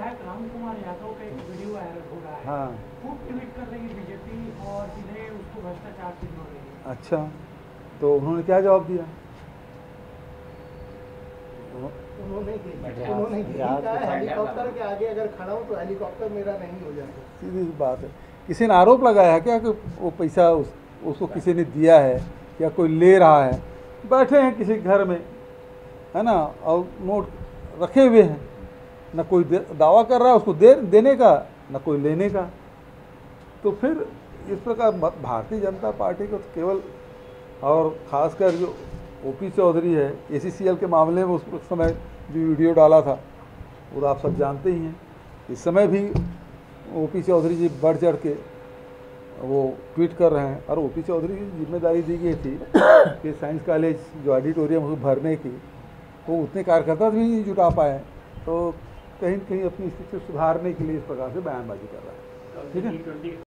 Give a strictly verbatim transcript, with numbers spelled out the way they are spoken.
विधायक राम कुमार यादव का एक वीडियो वायरल हो रहा है। हाँ, खूब ट्वीट कर रही है बीजेपी और सीधे उसको भ्रष्टाचार से जोड़ रही है। अच्छा, तो उन्होंने क्या जवाब दिया? उन्होंने उन्होंने कहा हेलीकॉप्टर के आगे अगर खड़ा हूँ तो हेलीकॉप्टर मेरा नहीं हो जाता। सीधी सी बात है। किसी ने आरोप लगाया है क्या कि वो पैसा उस, उसको किसी ने दिया है या कोई ले रहा है? बैठे हैं किसी घर में, है ना, और नोट रखे हुए हैं, न कोई दावा कर रहा है उसको दे देने का, न कोई लेने का। तो फिर इस प्रकार भारतीय जनता पार्टी को तो केवल, और ख़ासकर जो ओपी चौधरी है ए सी सी एल के मामले में उस समय जो वीडियो डाला था वो तो आप सब जानते ही हैं। इस समय भी ओपी चौधरी जी बढ़ चढ़ के वो ट्वीट कर रहे हैं। और ओपी चौधरी की जिम्मेदारी दी गई थी कि साइंस कॉलेज जो ऑडिटोरियम उसको भरने की, वो उतने कार्यकर्ता भी नहीं जुटा पाए, तो कहीं न कहीं अपनी स्थिति सुधारने के लिए इस प्रकार से बयानबाजी कर रहा है। ठीक है।